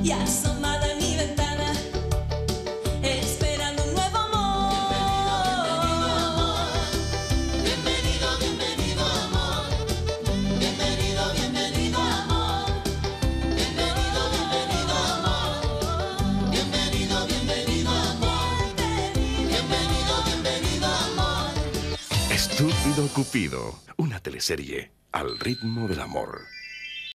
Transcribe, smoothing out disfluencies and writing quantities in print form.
y asomada en mi ventana, esperando un nuevo amor. Bienvenido, bienvenido amor. Bienvenido, bienvenido amor. Bienvenido, bienvenido amor. Bienvenido, bienvenido amor. Bienvenido, bienvenido amor. Estúpido Cupido, una teleserie al ritmo del amor.